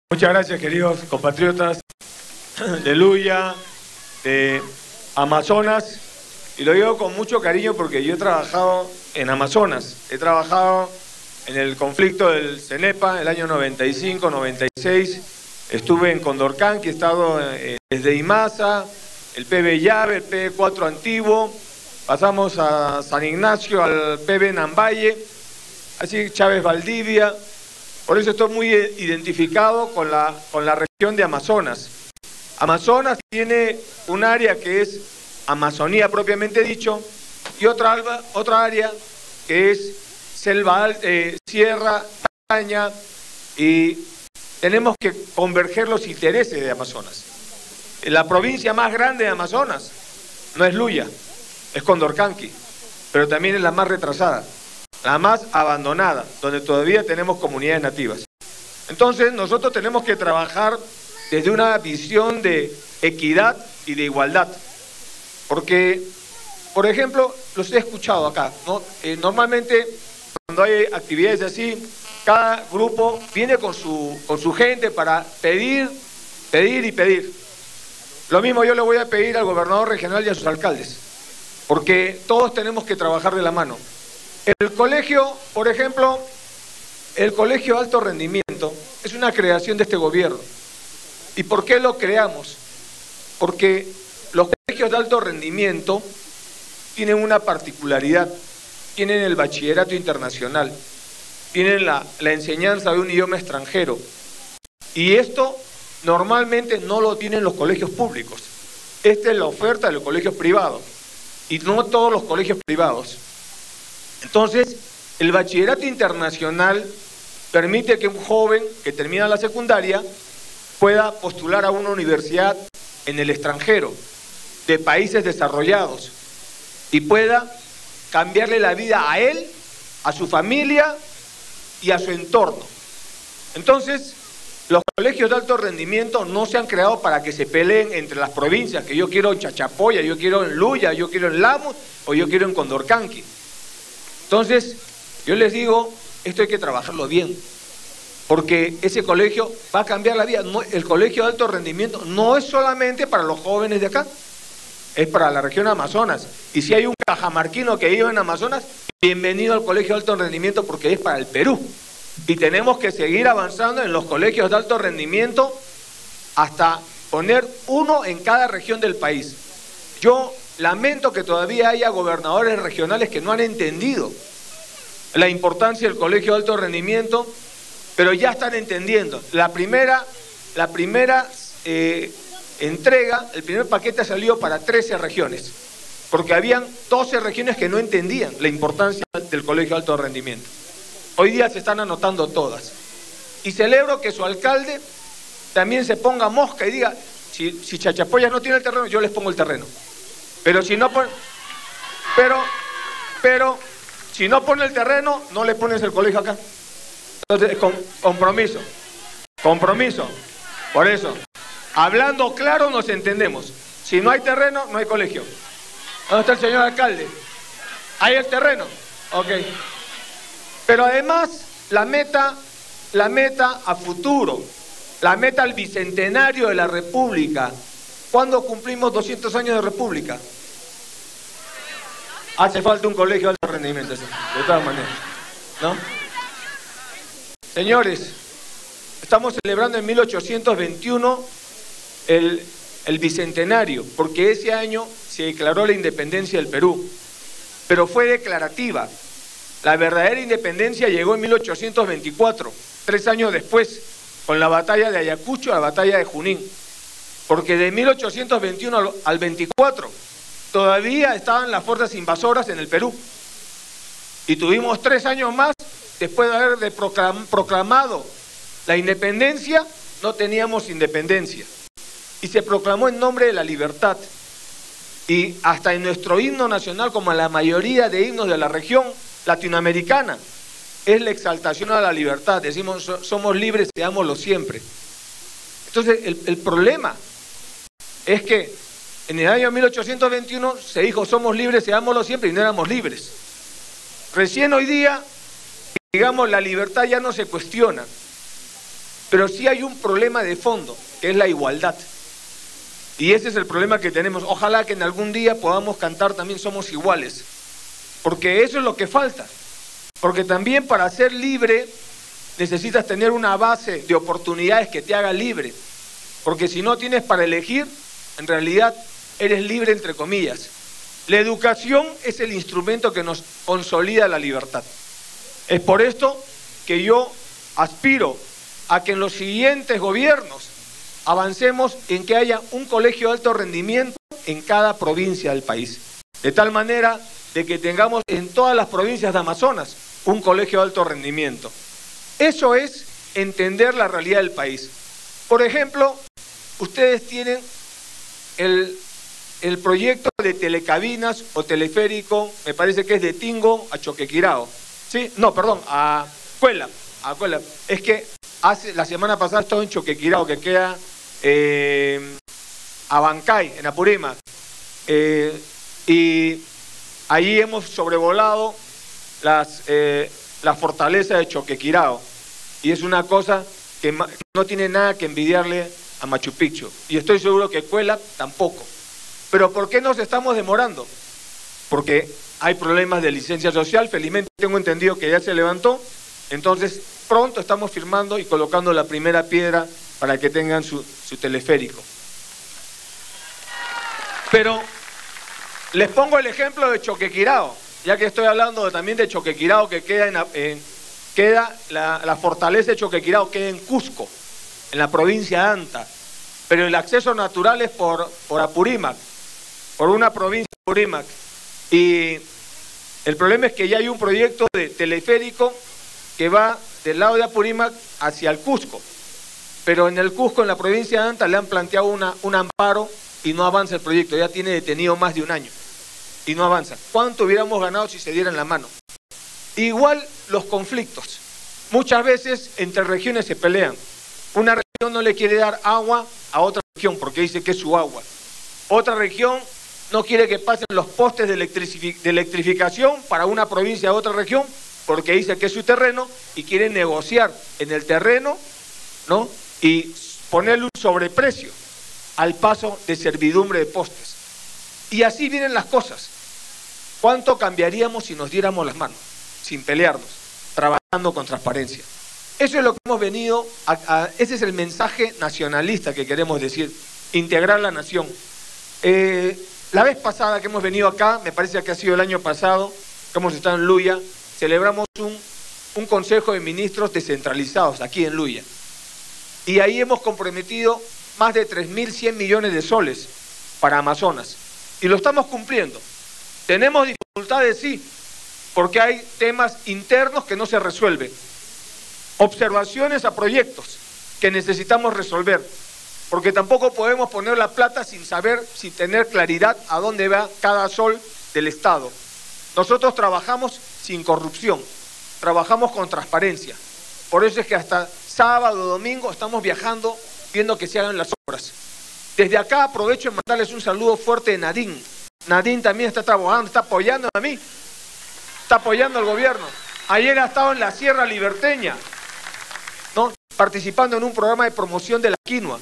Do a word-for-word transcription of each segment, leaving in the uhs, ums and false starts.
Muchas gracias, queridos compatriotas de Luya, de Amazonas, y lo digo con mucho cariño porque yo he trabajado en Amazonas, he trabajado en el conflicto del CENEPA el año noventa y cinco, noventa y seis, estuve en Condorcanqui, he estado eh, desde Imasa, el P B Llave, el P B cuatro Antiguo, pasamos a San Ignacio, al P B Nambaye, así Chávez Valdivia. Por eso estoy muy identificado con la, con la región de Amazonas. Amazonas tiene un área que es Amazonía propiamente dicho, y otra, otra área que es selva, eh, sierra, montaña, y tenemos que converger los intereses de Amazonas. La provincia más grande de Amazonas no es Luya, es Condorcanqui, pero también es la más retrasada, la más abandonada, donde todavía tenemos comunidades nativas. Entonces nosotros tenemos que trabajar desde una visión de equidad y de igualdad, porque, por ejemplo, los he escuchado acá, ¿no? Eh, normalmente cuando hay actividades así, cada grupo viene con su, con su gente para pedir, pedir y pedir. Lo mismo yo le voy a pedir al gobernador regional y a sus alcaldes, porque todos tenemos que trabajar de la mano. El colegio, por ejemplo, el colegio de alto rendimiento es una creación de este gobierno. ¿Y por qué lo creamos? Porque los colegios de alto rendimiento tienen una particularidad, tienen el bachillerato internacional, tienen la, la enseñanza de un idioma extranjero. Y esto normalmente no lo tienen los colegios públicos. Esta es la oferta de los colegios privados, y no todos los colegios privados. Entonces, el bachillerato internacional permite que un joven que termina la secundaria pueda postular a una universidad en el extranjero, de países desarrollados, y pueda cambiarle la vida a él, a su familia y a su entorno. Entonces, los colegios de alto rendimiento no se han creado para que se peleen entre las provincias, que yo quiero en Chachapoya, yo quiero en Luya, yo quiero en Lamus o yo quiero en Condorcanqui. Entonces, yo les digo, esto hay que trabajarlo bien, porque ese colegio va a cambiar la vida. No, el colegio de alto rendimiento no es solamente para los jóvenes de acá, es para la región Amazonas. Y si hay un cajamarquino que vive en Amazonas, bienvenido al colegio de alto rendimiento, porque es para el Perú. Y tenemos que seguir avanzando en los colegios de alto rendimiento hasta poner uno en cada región del país. Yo lamento que todavía haya gobernadores regionales que no han entendido la importancia del colegio de alto rendimiento, pero ya están entendiendo. La primera, la primera eh, entrega, el primer paquete salió para trece regiones, porque habían doce regiones que no entendían la importancia del colegio de alto rendimiento. Hoy día se están anotando todas. Y celebro que su alcalde también se ponga mosca y diga, si, si Chachapoyas no tiene el terreno, yo les pongo el terreno. Pero si no pone, pero, pero, si no pone el terreno, no le pones el colegio acá. Entonces, con, compromiso, compromiso. Por eso, hablando claro nos entendemos. Si no hay terreno, no hay colegio. ¿Dónde está el señor alcalde? ¿Hay el terreno? Ok. Pero además, la meta, la meta a futuro, la meta al bicentenario de la República. ¿Cuándo cumplimos doscientos años de República? Hace falta un colegio de alto rendimiento, de todas maneras, ¿no? Señores, estamos celebrando en mil ochocientos veintiuno el, el bicentenario, porque ese año se declaró la independencia del Perú, pero fue declarativa. La verdadera independencia llegó en mil ochocientos veinticuatro, tres años después, con la batalla de Ayacucho, la batalla de Junín. Porque de mil ochocientos veintiuno al veinticuatro todavía estaban las fuerzas invasoras en el Perú. Y tuvimos tres años más, después de haber de proclam, proclamado la independencia, no teníamos independencia. Y se proclamó en nombre de la libertad. Y hasta en nuestro himno nacional, como en la mayoría de himnos de la región latinoamericana, es la exaltación a la libertad. Decimos, somos libres, seámoslo siempre. Entonces, el, el problema es que en el año mil ochocientos veintiuno se dijo, somos libres, seámoslo siempre, y no éramos libres. Recién hoy día, digamos, la libertad ya no se cuestiona. pero sí hay un problema de fondo, que es la igualdad. Y ese es el problema que tenemos. Ojalá que en algún día podamos cantar también somos iguales, porque eso es lo que falta. Porque también para ser libre necesitas tener una base de oportunidades que te haga libre. Porque si no tienes para elegir, en realidad eres libre entre comillas. La educación es el instrumento que nos consolida la libertad. Es por esto que yo aspiro a que en los siguientes gobiernos avancemos en que haya un colegio de alto rendimiento en cada provincia del país. De tal manera de que tengamos en todas las provincias de Amazonas un colegio de alto rendimiento. Eso es entender la realidad del país. Por ejemplo, ustedes tienen el, el proyecto de telecabinas o teleférico, me parece que es de Tingo a Choquequirao. ¿Sí? No, perdón, a Cuela. A Cuela. Es que hace, la semana pasada estaba en Choquequirao, que queda eh, a Bancay, en Apurímac. Eh, y allí hemos sobrevolado las, eh, la fortaleza de Choquequirao. Y es una cosa que no tiene nada que envidiarle a Machu Picchu. Y estoy seguro que Cuela tampoco. Pero ¿por qué nos estamos demorando? Porque hay problemas de licencia social. Felizmente tengo entendido que ya se levantó. Entonces pronto estamos firmando y colocando la primera piedra para que tengan su, su teleférico. Pero les pongo el ejemplo de Choquequirao, ya que estoy hablando también de Choquequirao, que queda en, en queda la, la fortaleza de Choquequirao queda en Cusco, en la provincia de Anta, pero el acceso natural es por, por Apurímac, por una provincia de Apurímac. Y el problema es que ya hay un proyecto de teleférico que va del lado de Apurímac hacia el Cusco, pero en el Cusco, en la provincia de Anta, le han planteado una, un amparo y no avanza el proyecto, ya tiene detenido más de un año y no avanza. ¿Cuánto hubiéramos ganado si se dieran la mano? Igual los conflictos, muchas veces entre regiones se pelean. Una región no le quiere dar agua a otra región porque dice que es su agua. Otra región no quiere que pasen los postes de, electrific de electrificación para una provincia a otra región porque dice que es su terreno y quiere negociar en el terreno, ¿no? Y ponerle un sobreprecio al paso de servidumbre de postes. Y así vienen las cosas. ¿Cuánto cambiaríamos si nos diéramos las manos? Sin pelearnos, trabajando con transparencia. Eso es lo que hemos venido, a, a, ese es el mensaje nacionalista que queremos decir, integrar la nación. Eh, la vez pasada que hemos venido acá, me parece que ha sido el año pasado, que hemos estado en Luya, celebramos un, un consejo de ministros descentralizados aquí en Luya. Y ahí hemos comprometido más de tres mil cien millones de soles para Amazonas. Y lo estamos cumpliendo. Tenemos dificultades, sí, porque hay temas internos que no se resuelven. Observaciones a proyectos que necesitamos resolver, porque tampoco podemos poner la plata sin saber, sin tener claridad a dónde va cada sol del Estado. Nosotros trabajamos sin corrupción, trabajamos con transparencia. Por eso es que hasta sábado o domingo estamos viajando viendo que se hagan las obras. Desde acá aprovecho en mandarles un saludo fuerte de Nadine. Nadine también está trabajando, está apoyando a mí. Está apoyando al gobierno. Ayer ha estado en la Sierra Liberteña, ¿no? Participando en un programa de promoción de la quinoa.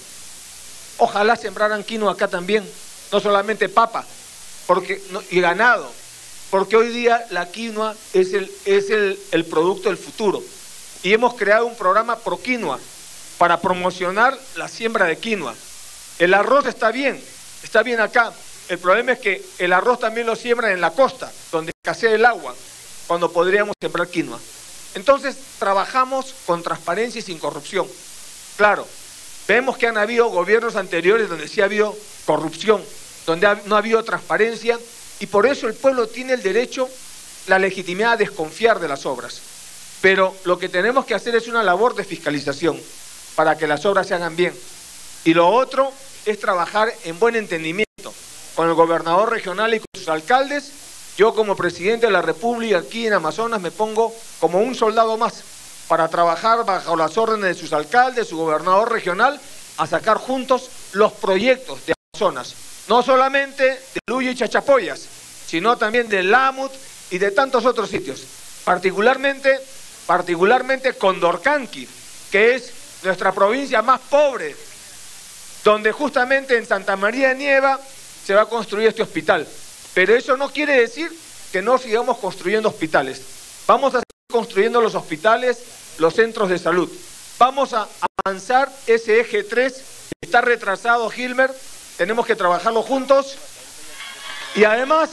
Ojalá sembraran quinoa acá también, no solamente papa porque, no, y ganado, porque hoy día la quinoa es, el, es el, el producto del futuro. Y hemos creado un programa pro quinoa para promocionar la siembra de quinoa. El arroz está bien, está bien acá. El problema es que el arroz también lo siembran en la costa, donde escasea el agua, cuando podríamos sembrar quinoa. Entonces, trabajamos con transparencia y sin corrupción. Claro, vemos que han habido gobiernos anteriores donde sí ha habido corrupción, donde ha, no ha habido transparencia, y por eso el pueblo tiene el derecho, la legitimidad a desconfiar de las obras. Pero lo que tenemos que hacer es una labor de fiscalización para que las obras se hagan bien. Y lo otro es trabajar en buen entendimiento con el gobernador regional y con sus alcaldes. Yo como presidente de la República aquí en Amazonas me pongo como un soldado más para trabajar bajo las órdenes de sus alcaldes, su gobernador regional, a sacar juntos los proyectos de Amazonas. No solamente de Luya y Chachapoyas, sino también de Lamut y de tantos otros sitios. Particularmente, particularmente Condorcanqui, que es nuestra provincia más pobre, donde justamente en Santa María de Nieva se va a construir este hospital. Pero eso no quiere decir que no sigamos construyendo hospitales. Vamos a seguir construyendo los hospitales, los centros de salud. Vamos a avanzar ese eje tres, que está retrasado, Gilmer, tenemos que trabajarlo juntos. Y además,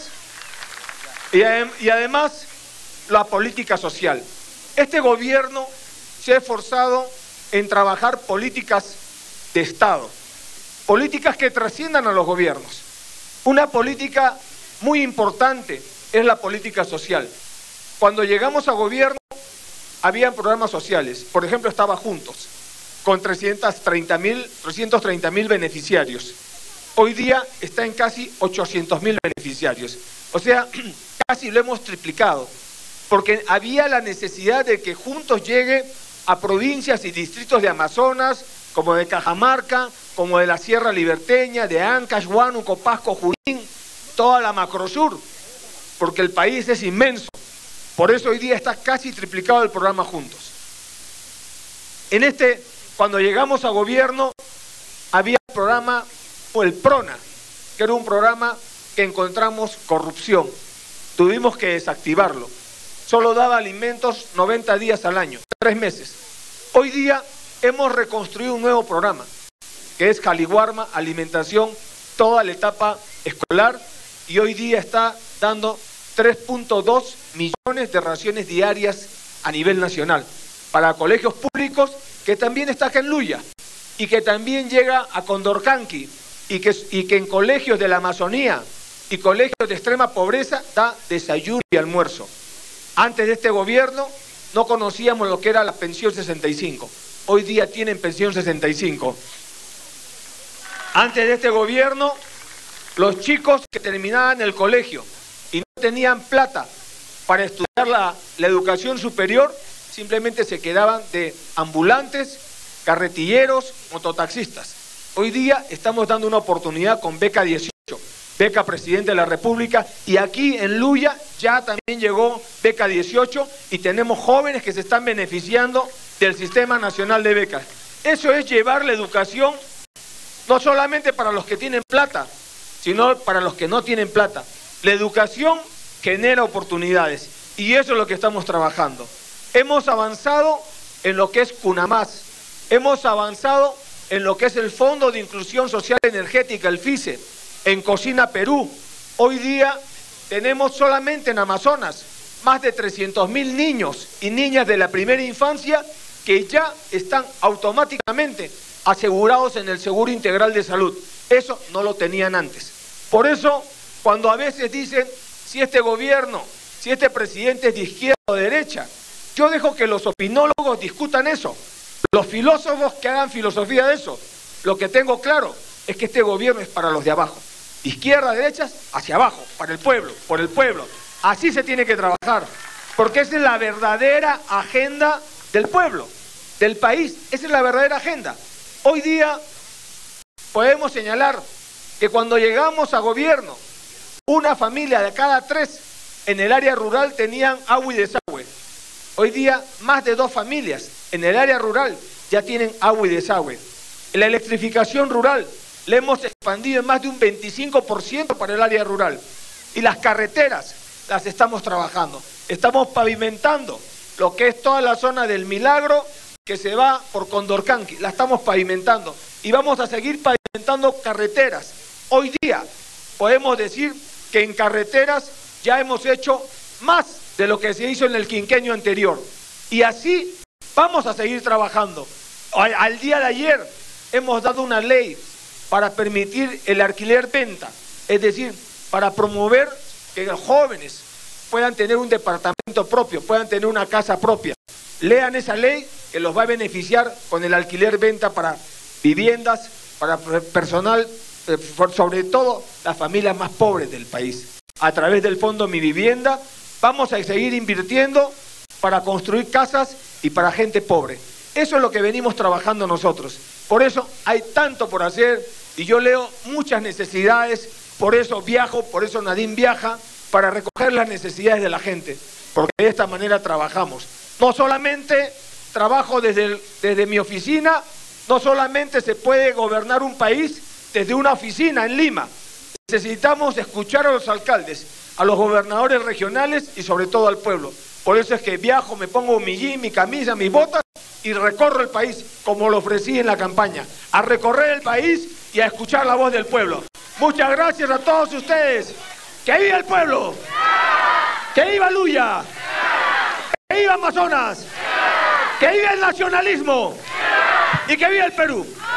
y, adem y además, la política social. Este gobierno se ha esforzado en trabajar políticas de Estado, políticas que trasciendan a los gobiernos. Una política muy importante es la política social. Cuando llegamos a gobierno, había programas sociales. Por ejemplo, estaba Juntos, con trescientos treinta mil beneficiarios. Hoy día está en casi ochocientos mil beneficiarios. O sea, casi lo hemos triplicado, porque había la necesidad de que Juntos llegue a provincias y distritos de Amazonas, como de Cajamarca, como de la Sierra Liberteña, de Ancash, Huánuco, Pasco, Junín, toda la macrosur, porque el país es inmenso. Por eso hoy día está casi triplicado el programa Juntos. En este, cuando llegamos a gobierno, había el programa, o el PRONA, que era un programa que encontramos corrupción. Tuvimos que desactivarlo. Solo daba alimentos noventa días al año, tres meses. Hoy día hemos reconstruido un nuevo programa, que es Caliwarma, alimentación, toda la etapa escolar, y hoy día está dando tres punto dos millones de raciones diarias a nivel nacional, para colegios públicos, que también está acá en Luya, y que también llega a Condorcanqui, y que, y que en colegios de la Amazonía y colegios de extrema pobreza da desayuno y almuerzo. Antes de este gobierno no conocíamos lo que era la pensión sesenta y cinco. Hoy día tienen pensión sesenta y cinco. Antes de este gobierno, los chicos que terminaban el colegio y no tenían plata para estudiar la, la educación superior, simplemente se quedaban de ambulantes, carretilleros, mototaxistas. Hoy día estamos dando una oportunidad con beca dieciocho, beca Presidente de la República, y aquí en Luya ya también llegó beca dieciocho y tenemos jóvenes que se están beneficiando del Sistema Nacional de Becas. Eso es llevar la educación no solamente para los que tienen plata, sino para los que no tienen plata. La educación genera oportunidades y eso es lo que estamos trabajando. Hemos avanzado en lo que es CUNAMAS, hemos avanzado en lo que es el Fondo de Inclusión Social Energética, el FICE, en Cocina Perú. Hoy día tenemos solamente en Amazonas más de trescientos mil niños y niñas de la primera infancia que ya están automáticamente asegurados en el Seguro Integral de Salud. Eso no lo tenían antes. Por eso, cuando a veces dicen si este gobierno, si este presidente es de izquierda o de derecha, yo dejo que los opinólogos discutan eso, los filósofos que hagan filosofía de eso. Lo que tengo claro es que este gobierno es para los de abajo, izquierda, derecha, hacia abajo, para el pueblo, por el pueblo. Así se tiene que trabajar, porque esa es la verdadera agenda del pueblo, del país, esa es la verdadera agenda. Hoy día podemos señalar que cuando llegamos a gobierno, una familia de cada tres en el área rural tenían agua y desagüe. Hoy día más de dos familias en el área rural ya tienen agua y desagüe. La electrificación rural la hemos expandido en más de un veinticinco por ciento para el área rural. Y las carreteras las estamos trabajando. Estamos pavimentando lo que es toda la zona del Milagro que se va por Condorcanqui. La estamos pavimentando y vamos a seguir pavimentando carreteras. Hoy día podemos decir que en carreteras ya hemos hecho más de lo que se hizo en el quinquenio anterior. Y así vamos a seguir trabajando. Al, al día de ayer hemos dado una ley para permitir el alquiler-venta, es decir, para promover que los jóvenes puedan tener un departamento propio, puedan tener una casa propia. Lean esa ley que los va a beneficiar con el alquiler-venta para viviendas, para personal, sobre todo las familias más pobres del país. A través del Fondo Mi Vivienda vamos a seguir invirtiendo para construir casas y para gente pobre. Eso es lo que venimos trabajando nosotros. Por eso hay tanto por hacer y yo leo muchas necesidades, por eso viajo, por eso Nadine viaja, para recoger las necesidades de la gente, porque de esta manera trabajamos. No solamente trabajo desde, el, desde mi oficina. No solamente se puede gobernar un país desde una oficina en Lima. Necesitamos escuchar a los alcaldes, a los gobernadores regionales y sobre todo al pueblo. Por eso es que viajo, me pongo mi jean, mi camisa, mis botas y recorro el país como lo ofrecí en la campaña. A recorrer el país y a escuchar la voz del pueblo. Muchas gracias a todos ustedes. ¡Que viva el pueblo! ¡Que viva Luya! ¡Que viva Amazonas! ¡Que viva el nacionalismo! ¡Y que viva el Perú!